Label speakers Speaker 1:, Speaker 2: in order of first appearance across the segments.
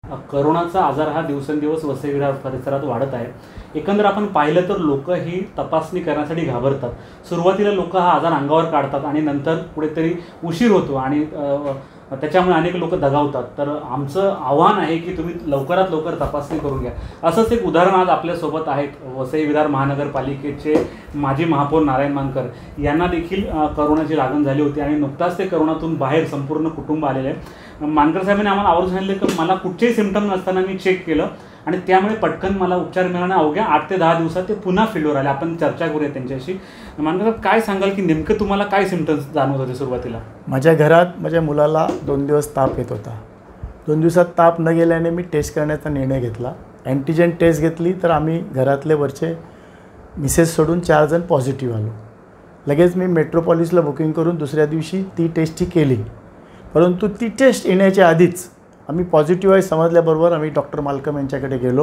Speaker 1: करोनाचा आजार हा दिवसेंदिवस वसई विरार परिसरात वाढत आहे. एकंदर आपण पाहिलं तर लोक ही तपासणी करण्यासाठी घाबरतात. सुरुवातीला लोक हा आजार अंगावर काढतात आणि नंतर कुठेतरी उशीर होतो आणि त्याच्यामुळे अनेक लोक दगावतात. तर आमचं आव्हान आहे की तुम्ही लवकरात लवकर तपासणी करून घ्या. असंच एक उदाहरण आज आपल्यासोबत आहेत. वसई विरार महानगरपालिकेचे माजी महापौर नारायण मानकर यांना देखील करोनाची लागण झाली होती आणि नुकताच ते करोनातून बाहेर संपूर्ण कुटुंब आलेले आहे. मानकर साहेबांनी आम्हाला आवर्जून सांगितलं की मला कुठचेही सिम्पटम नसताना मी चेक केलं आणि त्यामुळे पटकन मला उपचार मिळाला. अवघ्या 8 ते 10 दिवसात ते पुन्हा फील्डवर आले. आपण चर्चा करूया त्यांच्याशी. मानकर साहेब, काय सांगाल की नेमकं तुम्हाला काय सिम्पटम्स जाणवत होते सुरुवातीला?
Speaker 2: माझ्या घरात माझ्या मुलाला 2 दिवस ताप येत होता. 2 दिवसात ताप न गेल्याने मी टेस्ट करण्याचा निर्णय घेतला. अँटीजेन टेस्ट घेतली तर आम्ही घरातले वरचे मिसेस सोडून 4 जण पॉझिटिव्ह आलो. लगेच मी मेट्रोपॉलिसला बुकिंग करून दुसऱ्या दिवशी ती टेस्टही केली. परंतु ती टेस्ट येण्याच्या आधीच आम्ही पॉझिटिव्ह आहे समजल्याबरोबर आम्ही डॉक्टर मालकम यांच्याकडे गेलो.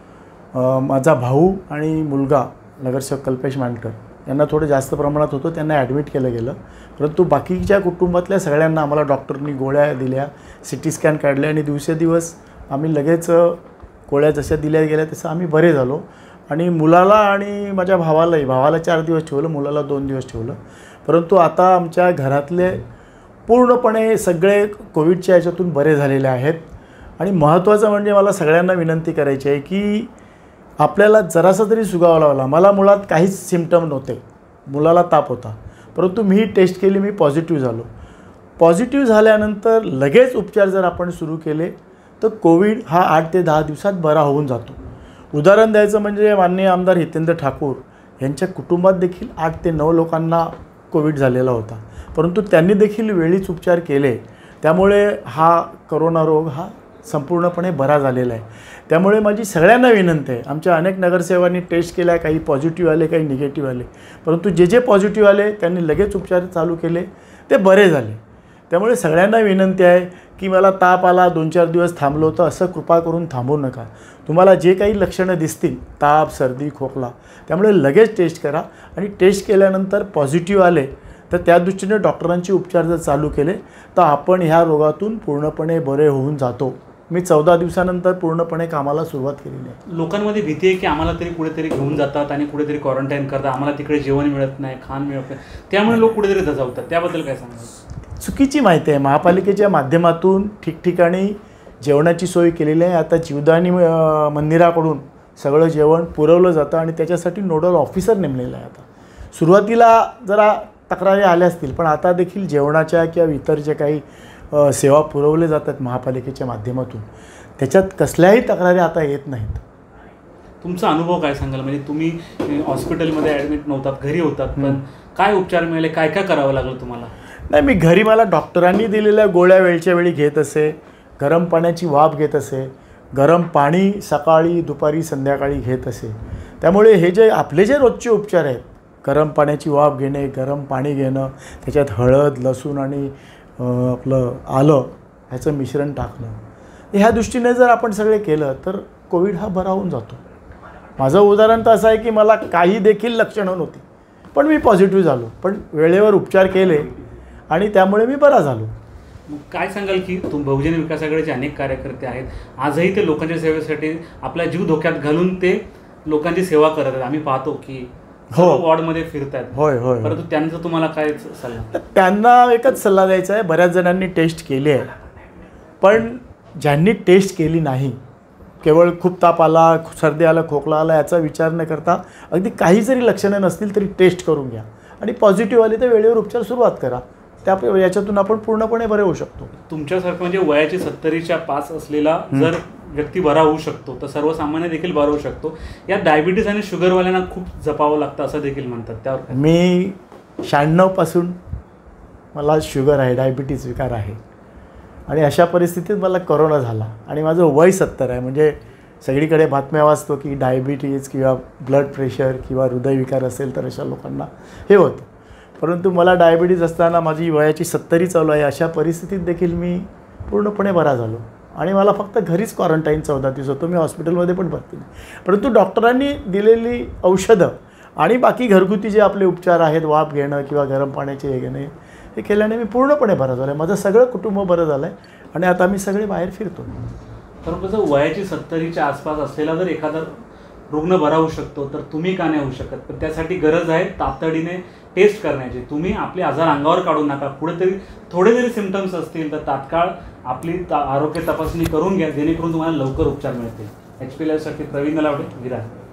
Speaker 2: माझा भाऊ आणि मुलगा नगरसेवक कल्पेश मानकर यांना थोडं जास्त प्रमाणात होतं, त्यांना ॲडमिट केलं गेलं. परंतु बाकीच्या कुटुंबातल्या सगळ्यांना आम्हाला डॉक्टरनी गोळ्या दिल्या, CT स्कॅन काढले आणि दिवसेदिवस आम्ही लगेच गोळ्या जशा दिल्या गेल्या तसं आम्ही बरे झालो. आणि मुलाला आणि माझ्या भावाला 4 दिवस ठेवलं, मुलाला 2 दिवस ठेवलं. परंतु आता आमच्या घरातले पूर्णपणे सगळे कोविडच्या याच्यातून बरे झालेले आहेत. आणि महत्त्वाचं म्हणजे मला सगळ्यांना विनंती करायची आहे की आपल्याला जरासा तरी सुगावा लावला. मला मुळात काहीच सिम्पटम नव्हते, मुलाला ताप होता, परंतु मी टेस्ट केली, मी पॉझिटिव्ह झालो. पॉझिटिव्ह झाल्यानंतर लगेच उपचार जर आपण सुरू केले तर कोविड हा 8 ते 10 दिवसात बरा होऊन जातो. उदाहरण द्यायचं म्हणजे माननीय आमदार हितेंद्र ठाकूर यांच्या कुटुंबात देखील 8 ते 9 लोकांना कोविड झालेला होता, परंतु त्यांनी देखील वेळीच उपचार केले. त्यामुळे हा करोना रोग हा संपूर्णपणे बरा झालेला आहे. त्यामुळे माझी सगळ्यांना विनंती आहे, आमच्या अनेक नगरसेवकांनी टेस्ट केल्या, काही पॉझिटिव्ह आले, काही निगेटिव्ह आले, परंतु जे पॉझिटिव्ह आले त्यांनी लगेच उपचार चालू केले, ते बरे झाले. त्यामुळे सगळ्यांना विनंती आहे की मला ताप आला, 2-4 दिवस थांबलो होतं, असं कृपा करून थांबू नका. तुम्हाला जे काही लक्षणं दिसतील, ताप, सर्दी, खोकला, त्यामुळे लगेच टेस्ट करा. आणि टेस्ट केल्यानंतर पॉझिटिव्ह आले तर त्या दृष्टीने डॉक्टरांचे उपचार जर चालू केले तर आपण ह्या रोगातून पूर्णपणे बरे होऊन जातो. मी 14 दिवसानंतर पूर्णपणे कामाला सुरुवात केलेली आहे.
Speaker 1: लोकांमध्ये भीती आहे की आम्हाला तरी कुठेतरी घेऊन जातात आणि कुठेतरी क्वारंटाईन करतात, आम्हाला तिकडे जेवण मिळत नाही, खाण मिळत नाही, त्यामुळे लोक कुठेतरी दजावतात. त्याबद्दल काय सांगाल?
Speaker 2: चुकीची माहिती आहे. महापालिकेच्या माध्यमातून ठिकठिकाणी जेवणाची सोय केलेली आहे. आता जीवदानी मंदिराकडून सगळं जेवण पुरवलं जातं आणि त्याच्यासाठी नोडल ऑफिसर नेमलेला आहे. आता सुरुवातीला जरा तक्रारी आल्या असतील, पण आता देखील जेवणाच्या किंवा इतर जे काही सेवा पुरवले जातात महापालिकेच्या माध्यमातून, त्याच्यात कसल्याही तक्रारी आता येत नाहीत.
Speaker 1: तुमचा अनुभव काय सांगाल? म्हणजे तुम्ही हॉस्पिटलमध्ये ॲडमिट नव्हतात, घरी होतात, पण काय उपचार मिळाले, काय काय करावं लागलं तुम्हाला?
Speaker 2: नाही, मी घरी मला डॉक्टरांनी दिलेल्या गोळ्या वेळच्या वेळी घेत असे, गरम पाण्याची वाफ घेत असे, गरम पाणी सकाळी, दुपारी, संध्याकाळी घेत असे. त्यामुळे हे जे आपले जे रोजचे उपचार आहेत, गरम पाण्याची वाफ घेणे, गरम पाणी घेणं, त्याच्यात हळद, लसूण आणि आपलं आलं ह्याचं मिश्रण टाकणं, ह्या दृष्टीने जर आपण सगळे केलं तर कोविड हा बरा होऊन जातो. माझं उदाहरण तर असं आहे की मला काही देखील लक्षणं नव्हती, पण मी पॉझिटिव्ह झालो, पण वेळेवर उपचार केले आणि त्यामुळे मी बरा झालो.
Speaker 1: काय सांगाल की बहुजन विकास आघाडीचे अनेक कार्यकर्ते आहेत, आजही ते लोकांच्या सेवेसाठी आपला जीव धोक्यात घालून ते लोकांची सेवा करत आहेत. आम्ही पाहतो की वॉर्डमध्ये फिरतात.
Speaker 2: होय होय.
Speaker 1: परंतु त्यांचं तुम्हाला काय सल्ला?
Speaker 2: त्यांना एकच सल्ला द्यायचा आहे, बऱ्याच जणांनी टेस्ट केली आहे, पण ज्यांनी टेस्ट केली नाही, केवळ खूप ताप आला, सर्दी आला, खोकला आला याचा विचार न करता अगदी काही जरी लक्षणं नसतील तरी टेस्ट करून घ्या आणि पॉझिटिव्ह आली तर वेळेवर उपचार सुरुवात करा. याच्यातून आपण पूर्णपणे बरे होऊ शकतो.
Speaker 1: तुमच्यासारखं म्हणजे वयाची 70च्या पास असलेला जर व्यक्ती बरा होऊ शकतो तर सर्वसामान्य देखील बरा होऊ शकतो. या डायबिटीज आणि शुगरवाल्यांना खूप जपावं लागतं असं देखील म्हणतात. त्यावर
Speaker 2: मी 96 पासून मला शुगर आहे, डायबिटीज विकार आहे आणि अशा परिस्थितीत मला कोरोना झाला आणि माझं वय 70 आहे. म्हणजे सगळीकडे बातम्या वाचतो की डायबिटीज किंवा ब्लड प्रेशर किंवा हृदयविकार असेल तर अशा लोकांना हे होतं, परंतु मला डायबिटीज असताना माझी वयाची 70 चालू आहे. अशा परिस्थितीत देखील मी पूर्णपणे बरा झालो आणि मला फक्त घरीच क्वारंटाईन 14 दिवस होतो. मी हॉस्पिटलमध्ये पण भरती नाही, परंतु डॉक्टरांनी दिलेली औषधं आणि बाकी घरगुती जे आपले उपचार आहेत, वाफ घेणं किंवा गरम पाण्याचे हे घेणे, हे केल्याने मी पूर्णपणे बरा झालो आहे. माझं सगळं कुटुंब बरं झालं आहे आणि आता आम्ही सगळे बाहेर फिरतो.
Speaker 1: तर कसं वयाची 70च्या आसपास असलेला जर एखादा रुग्ण बरा होऊ शकतो तर तुम्ही का नाही होऊ शकत? पण त्यासाठी गरज आहे तातडीने टेस्ट करण्याची. तुम्ही आपले आजार अंगावर काढू नका. कुठेतरी थोडे जरी सिम्पटम्स असतील तर तात्काळ आपली आरोग्य तपासणी करून घ्या, जेणेकरून तुम्हाला लवकर उपचार मिळतील. HP लाईव्हसाठी प्रवीण नलावडे, विरार.